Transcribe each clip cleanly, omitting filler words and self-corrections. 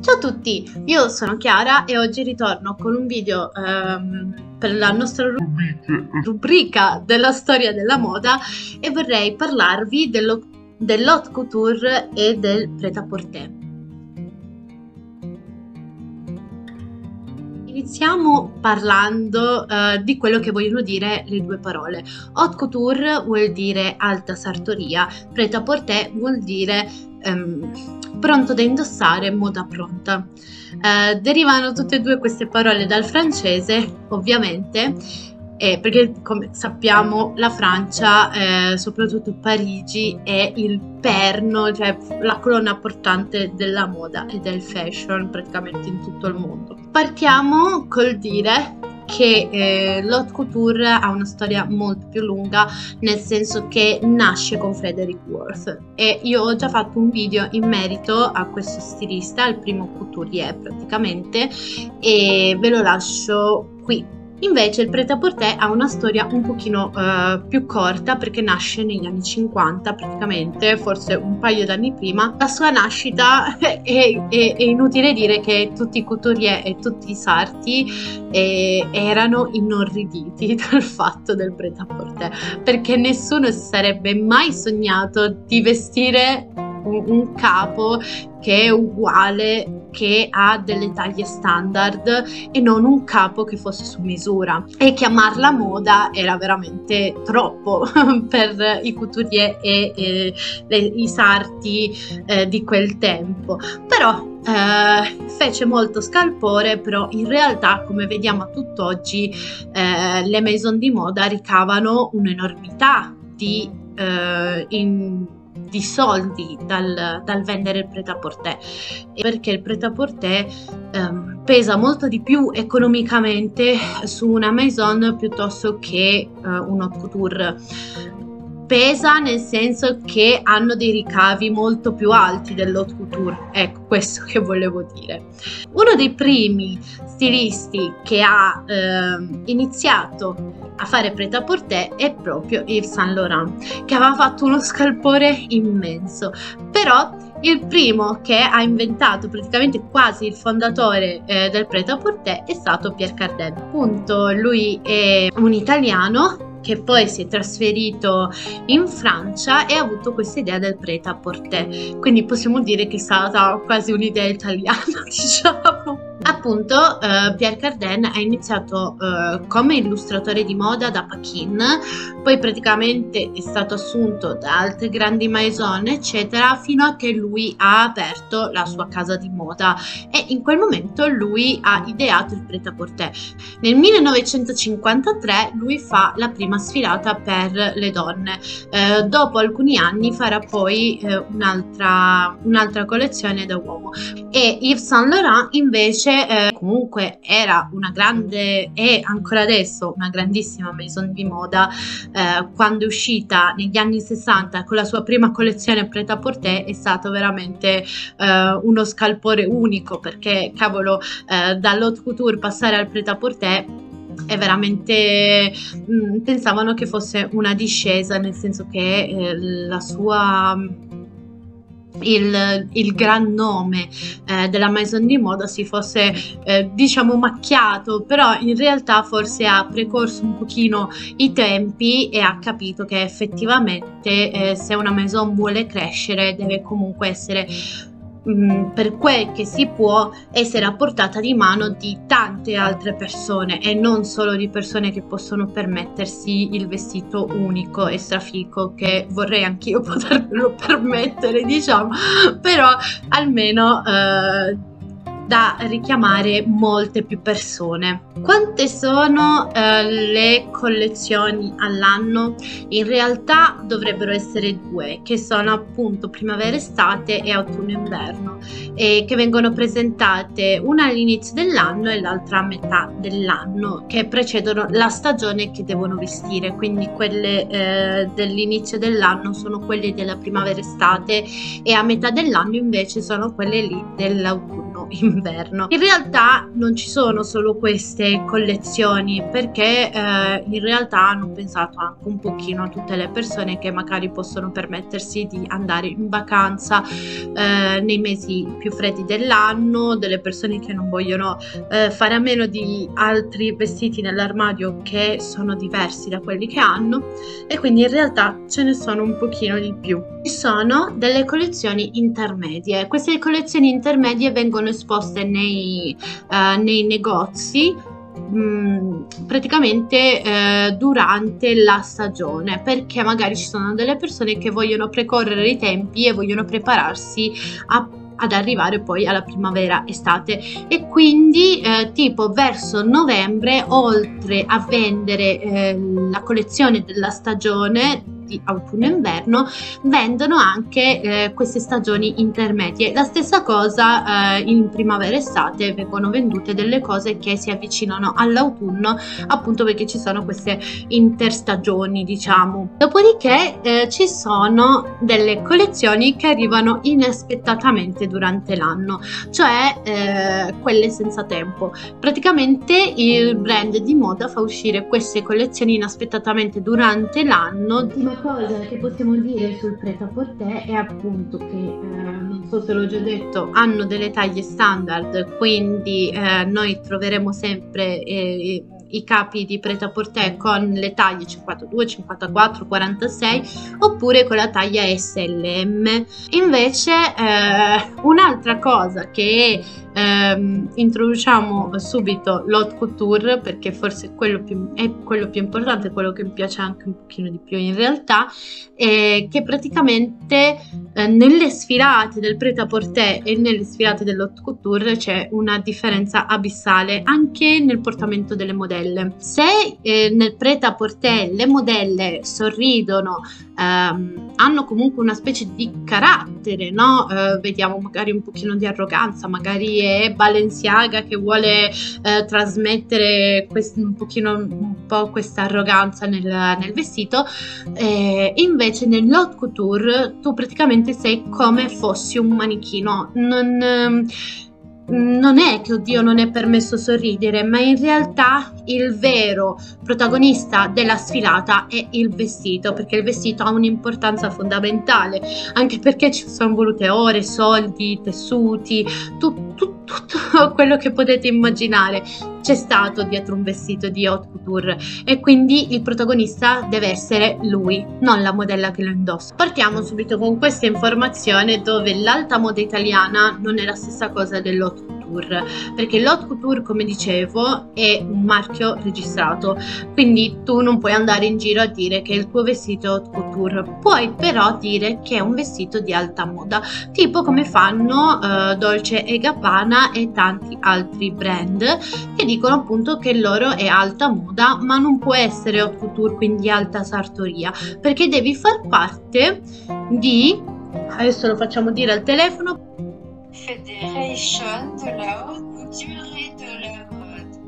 Ciao a tutti, io sono Chiara e oggi ritorno con un video per la nostra rubrica della storia della moda e vorrei parlarvi dell'haute couture e del prêt-à-porter. Iniziamo parlando di quello che vogliono dire le due parole. Haute couture vuol dire alta sartoria, prêt-à-porter vuol dire pronto da indossare, moda pronta. Derivano tutte e due queste parole dal francese, ovviamente, perché come sappiamo la Francia, soprattutto Parigi, è il perno, cioè la colonna portante della moda e del fashion praticamente in tutto il mondo. Partiamo col dire che l'haute couture ha una storia molto più lunga, nel senso che nasce con Frederick Worth e io ho già fatto un video in merito a questo stilista, il primo couturier praticamente, e ve lo lascio qui. Invece il prêt-à-porter ha una storia un pochino più corta, perché nasce negli anni 50 praticamente, forse un paio d'anni prima. La sua nascita è inutile dire che tutti i couturier e tutti i sarti erano inorriditi dal fatto del prêt-à-porter, perché nessuno si sarebbe mai sognato di vestire un capo che è uguale, che ha delle taglie standard e non un capo che fosse su misura, e chiamarla moda era veramente troppo per i couturier e i sarti di quel tempo. Però fece molto scalpore, però in realtà, come vediamo a tutt'oggi, le maison di moda ricavano un'enormità di soldi dal vendere il prêt-à-porter, perché il prêt-à-porter pesa molto di più economicamente su una maison piuttosto che un haute couture. Pesa nel senso che hanno dei ricavi molto più alti dell'haute couture, ecco questo che volevo dire. Uno dei primi stilisti che ha iniziato a fare prêt-à-porter è proprio Yves Saint Laurent, che aveva fatto uno scalpore immenso. Però il primo che ha inventato, praticamente quasi il fondatore del prêt-à-porter, è stato Pierre Cardin. Appunto, lui è un italiano che poi si è trasferito in Francia e ha avuto questa idea del prêt-à-porter, quindi possiamo dire che è stata quasi un'idea italiana, diciamo. Appunto, Pierre Cardin ha iniziato come illustratore di moda da Paquin, poi praticamente è stato assunto da altre grandi maison eccetera, fino a che lui ha aperto la sua casa di moda, e in quel momento lui ha ideato il prêt-à-porter. Nel 1953 lui fa la prima sfilata per le donne, dopo alcuni anni farà poi un'altra collezione da uomo, e Yves Saint Laurent invece comunque era una grande, e ancora adesso una grandissima maison di moda. Quando è uscita negli anni 60 con la sua prima collezione prêt-à-porter è stato veramente uno scalpore unico, perché cavolo, dall'haute couture passare al prêt-à-porter è veramente pensavano che fosse una discesa, nel senso che la sua il gran nome della maison di moda si fosse diciamo macchiato, però in realtà forse ha precorso un pochino i tempi e ha capito che effettivamente se una maison vuole crescere deve comunque essere, per quel che si può, essere a portata di mano di tante altre persone e non solo di persone che possono permettersi il vestito unico e strafico, che vorrei anch'io potermelo permettere, diciamo, però almeno da richiamare molte più persone. Quante sono le collezioni all'anno? In realtà dovrebbero essere due, che sono appunto primavera-estate e autunno-inverno, e che vengono presentate una all'inizio dell'anno e l'altra a metà dell'anno, che precedono la stagione che devono vestire. Quindi quelle dell'inizio dell'anno sono quelle della primavera-estate e a metà dell'anno invece sono quelle lì dell'autunno. autunno-inverno. In realtà non ci sono solo queste collezioni, perché in realtà hanno pensato anche un pochino a tutte le persone che magari possono permettersi di andare in vacanza nei mesi più freddi dell'anno, delle persone che non vogliono fare a meno di altri vestiti nell'armadio che sono diversi da quelli che hanno, e quindi in realtà ce ne sono un pochino di più. Ci sono delle collezioni intermedie. Queste collezioni intermedie vengono esposte nei negozi praticamente durante la stagione, perché magari ci sono delle persone che vogliono precorrere i tempi e vogliono prepararsi ad arrivare poi alla primavera estate, e quindi tipo verso novembre, oltre a vendere la collezione della stagione di autunno e inverno, vendono anche queste stagioni intermedie. La stessa cosa in primavera estate vengono vendute delle cose che si avvicinano all'autunno, appunto perché ci sono queste interstagioni, diciamo. Dopodiché ci sono delle collezioni che arrivano inaspettatamente durante l'anno, cioè quelle senza tempo. Praticamente il brand di moda fa uscire queste collezioni inaspettatamente durante l'anno. Cosa che possiamo dire sul prêt-à-porter è appunto che, non so se l'ho già detto, hanno delle taglie standard, quindi noi troveremo sempre i capi di prêt-à-porter con le taglie 52, 54, 46 oppure con la taglia SLM. Invece un'altra cosa che introduciamo subito l'haute couture, perché forse è quello più importante, quello che mi piace anche un pochino di più in realtà, è che praticamente nelle sfilate del prêt-à-porter e nelle sfilate dell'haute couture c'è una differenza abissale anche nel portamento delle modelle. Se nel prêt-à-porter le modelle sorridono, hanno comunque una specie di carattere, no? Vediamo magari un pochino di arroganza, magari è Balenciaga che vuole trasmettere un po' questa arroganza nel vestito, invece nell'haute couture tu praticamente sei come fossi un manichino. Non è che, oddio, non è permesso sorridere, ma in realtà il vero protagonista della sfilata è il vestito, perché il vestito ha un'importanza fondamentale, anche perché ci sono volute ore, soldi, tessuti, tutto quello che potete immaginare c'è stato dietro un vestito di haute couture, e quindi il protagonista deve essere lui, non la modella che lo indossa. Partiamo subito con questa informazione, dove l'alta moda italiana non è la stessa cosa dell'haute couture, perché l'haute couture, come dicevo, è un marchio registrato, quindi tu non puoi andare in giro a dire che il tuo vestito è haute couture, puoi però dire che è un vestito di alta moda, tipo come fanno Dolce & Gabbana e tanti altri brand che dicono appunto che loro è alta moda, ma non può essere haute couture, quindi alta sartoria, perché devi far parte di, adesso lo facciamo dire al telefono, Fédération de la haute couture et de la mode.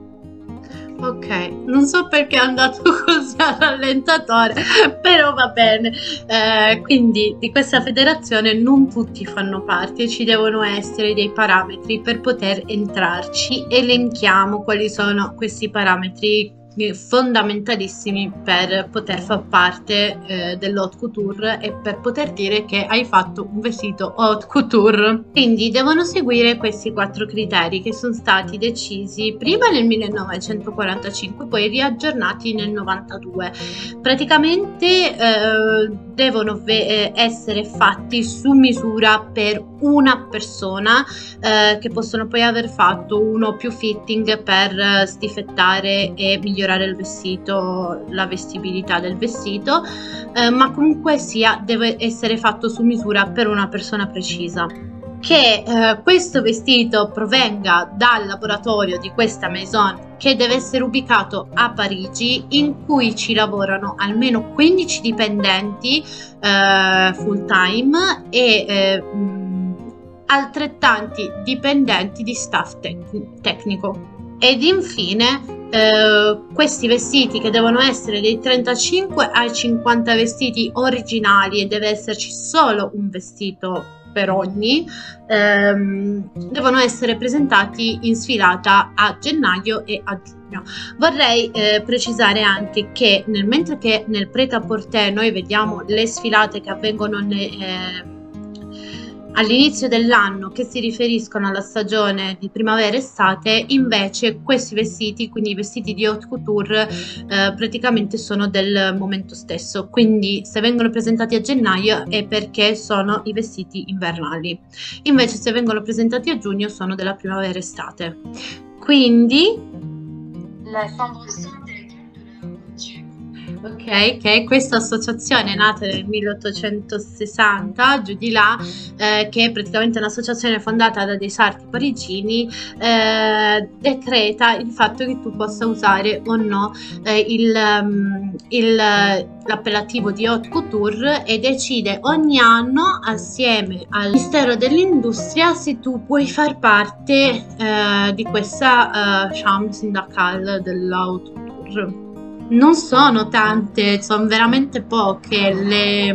Ok, non so perché è andato così al rallentatore, però va bene. Quindi di questa federazione non tutti fanno parte e ci devono essere dei parametri per poter entrarci. Elenchiamo quali sono questi parametri fondamentalissimi per poter far parte dell'haute couture e per poter dire che hai fatto un vestito haute couture. Quindi devono seguire questi 4 criteri che sono stati decisi prima nel 1945, poi riaggiornati nel 92. Praticamente devono essere fatti su misura per una persona, che possono poi aver fatto uno o più fitting per sdifettare e migliorare il vestito, la vestibilità del vestito, ma comunque sia deve essere fatto su misura per una persona precisa. Che questo vestito provenga dal laboratorio di questa maison, che deve essere ubicato a Parigi, in cui ci lavorano almeno 15 dipendenti full time e altrettanti dipendenti di staff tecnico. Ed infine questi vestiti, che devono essere dai 35 ai 50 vestiti originali, e deve esserci solo un vestito per ogni, devono essere presentati in sfilata a gennaio e a giugno. Vorrei precisare anche che mentre che nel Pret-à-Porter noi vediamo le sfilate che avvengono all'inizio dell'anno, che si riferiscono alla stagione di primavera-estate, invece questi vestiti, quindi i vestiti di haute couture, praticamente sono del momento stesso. Quindi se vengono presentati a gennaio è perché sono i vestiti invernali, invece se vengono presentati a giugno sono della primavera-estate. Quindi La chambre sainte est de la couture. ok, che è questa associazione nata nel 1860, giù di là, che è praticamente un'associazione fondata da dei sarti parigini, decreta il fatto che tu possa usare o no l'appellativo di haute couture, e decide ogni anno assieme al Ministero dell'Industria se tu puoi far parte di questa chambre syndicale della haute couture. Non sono tante, sono veramente poche le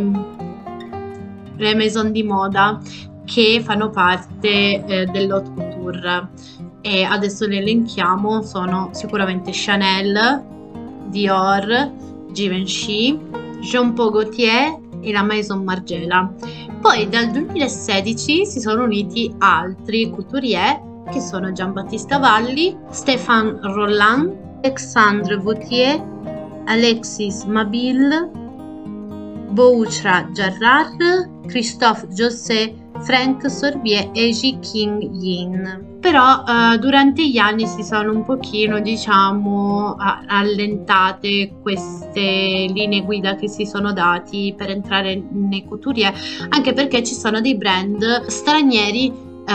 maison di moda che fanno parte dell'haute couture, e adesso le elenchiamo. Sono sicuramente Chanel, Dior, Givenchy, Jean Paul Gaultier e la Maison Margiela. Poi dal 2016 si sono uniti altri couturier, che sono Giambattista Valli, Stéphane Rolland, Alexandre Vauthier, Alexis Mabille, Bouchra Jarrard, Christophe José, Frank Sorbier e Ji King Yin. Però durante gli anni si sono un pochino, diciamo, allentate queste linee guida che si sono dati per entrare nei couturier, anche perché ci sono dei brand stranieri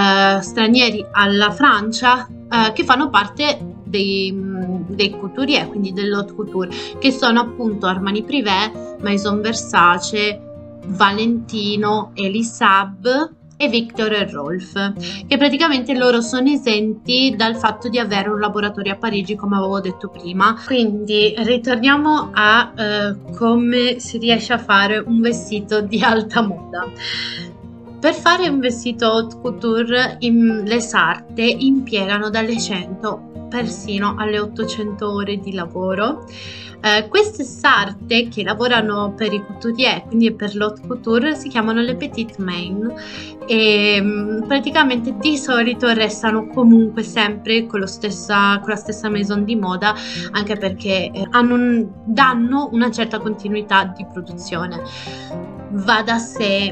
alla Francia, che fanno parte dei couturier, quindi dell'haute couture, che sono appunto Armani Privé, Maison Versace, Valentino, Elisab e Victor e Rolf, che praticamente loro sono esenti dal fatto di avere un laboratorio a Parigi, come avevo detto prima. Quindi ritorniamo a come si riesce a fare un vestito di alta moda. Per fare un vestito haute couture le sarte impiegano dalle 100 persino alle 800 ore di lavoro. Queste sarte che lavorano per i couturier, quindi per l'haute couture, si chiamano le petite main, e praticamente di solito restano comunque sempre con la stessa maison di moda, anche perché danno una certa continuità di produzione. Va da sé.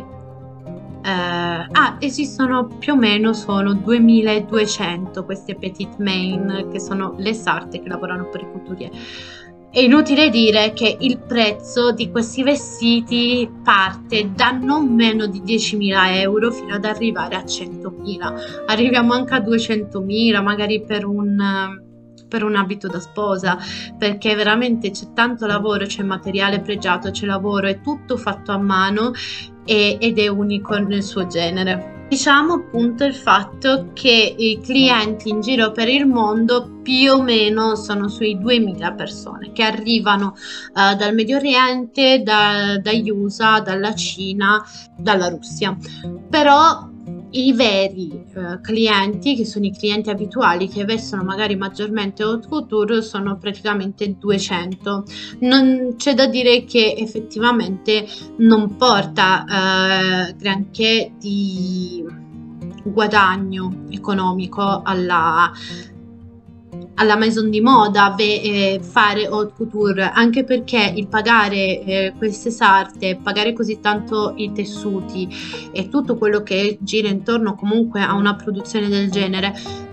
Esistono più o meno, sono 2200 queste petite main, che sono le sarte che lavorano per i couturier. È inutile dire che il prezzo di questi vestiti parte da non meno di 10.000 euro fino ad arrivare a 100.000. Arriviamo anche a 200.000 magari per un abito da sposa, perché veramente c'è tanto lavoro, c'è materiale pregiato, c'è lavoro, è tutto fatto a mano ed è unico nel suo genere. Diciamo appunto il fatto che i clienti in giro per il mondo più o meno sono sui 2000 persone che arrivano dal Medio Oriente, dagli USA, dalla Cina, dalla Russia. Però i veri clienti, che sono i clienti abituali, che vestono magari maggiormente haute couture, sono praticamente 200. Non c'è da dire che effettivamente non porta granché di guadagno economico alla maison di moda fare haute couture, anche perché il pagare queste sarte, pagare così tanto i tessuti e tutto quello che gira intorno comunque a una produzione del genere,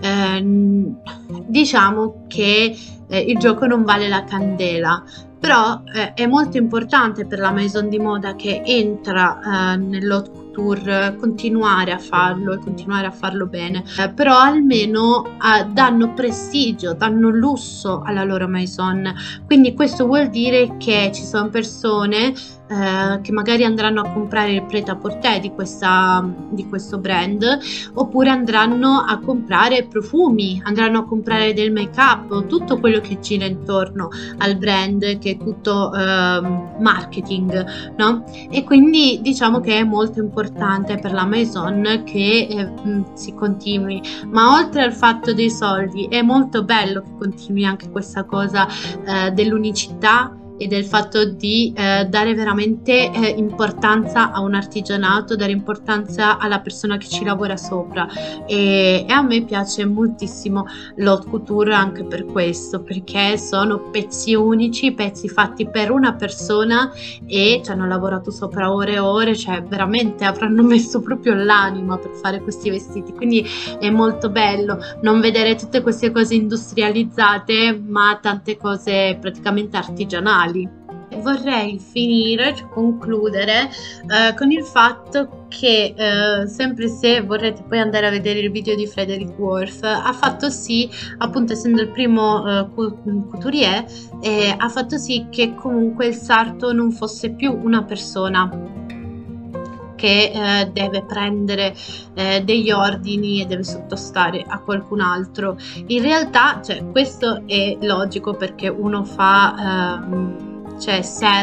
diciamo che il gioco non vale la candela. Però è molto importante per la maison di moda che entra nell'haute couture continuare a farlo e continuare a farlo bene, però almeno danno prestigio, danno lusso alla loro maison. Quindi questo vuol dire che ci sono persone che magari andranno a comprare il prêt-à-porter di questo brand, oppure andranno a comprare profumi, andranno a comprare del make-up, tutto quello che gira intorno al brand, che è tutto marketing, no? E quindi diciamo che è molto importante per la Maison che si continui, ma oltre al fatto dei soldi è molto bello che continui anche questa cosa dell'unicità e del fatto di dare veramente importanza a un artigianato, dare importanza alla persona che ci lavora sopra, e a me piace moltissimo l'haute couture anche per questo, perché sono pezzi unici, pezzi fatti per una persona e ci hanno lavorato sopra ore e ore, cioè veramente avranno messo proprio l'anima per fare questi vestiti, quindi è molto bello non vedere tutte queste cose industrializzate, ma tante cose praticamente artigianali. Vorrei finire, cioè concludere con il fatto che sempre se vorrete poi andare a vedere il video di Frederick Worth, ha fatto sì, appunto essendo il primo couturier, ha fatto sì che comunque il sarto non fosse più una persona che deve prendere degli ordini e deve sottostare a qualcun altro. In realtà, cioè, questo è logico perché uno fa, cioè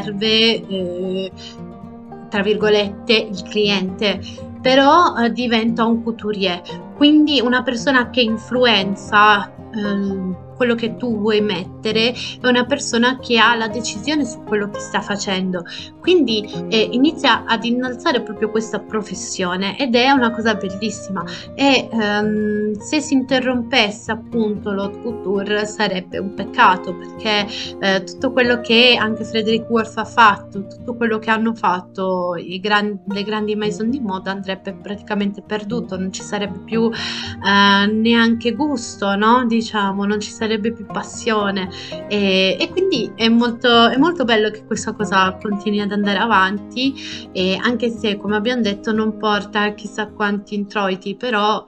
serve, tra virgolette, il cliente, però diventa un couturier, quindi una persona che influenza quello che tu vuoi mettere, è una persona che ha la decisione su quello che sta facendo, quindi inizia ad innalzare proprio questa professione, ed è una cosa bellissima. E se si interrompesse appunto l'haute couture sarebbe un peccato, perché tutto quello che anche Frederick Worth ha fatto, tutto quello che hanno fatto le grandi maison di moda andrebbe praticamente perduto, non ci sarebbe più neanche gusto, no? Diciamo, non ci sarebbe più passione, e quindi è molto bello che questa cosa continui ad andare avanti, e anche se, come abbiamo detto, non porta chissà quanti introiti, però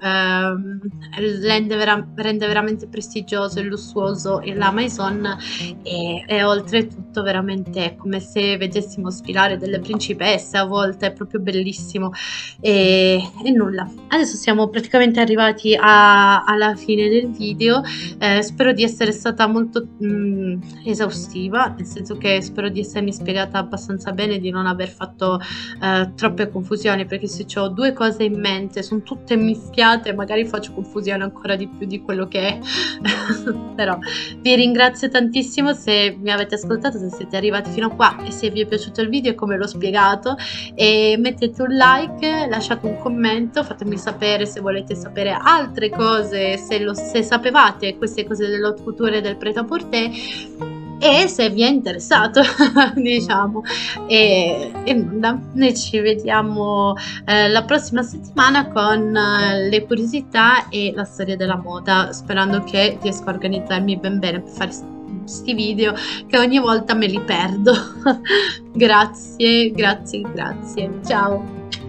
rende veramente prestigioso e lussuoso la Maison, e oltretutto veramente è come se vedessimo sfilare delle principesse, a volte è proprio bellissimo. E nulla, adesso siamo praticamente arrivati alla fine del video. Spero di essere stata molto esaustiva, nel senso che spero di essermi spiegata abbastanza bene, di non aver fatto troppe confusioni, perché se ho due cose in mente sono tutte mischiate, magari faccio confusione ancora di più di quello che è. Però vi ringrazio tantissimo se mi avete ascoltato, se siete arrivati fino a qua e se vi è piaciuto il video come l'ho spiegato, e mettete un like, lasciate un commento, fatemi sapere se volete sapere altre cose, se sapevate queste cose dell'haute couture e del prêt-à-porter, e se vi è interessato diciamo, e nulla, noi ci vediamo la prossima settimana con le curiosità e la storia della moda, sperando che riesco a organizzarmi ben bene per fare questi video, che ogni volta me li perdo. Grazie, ciao.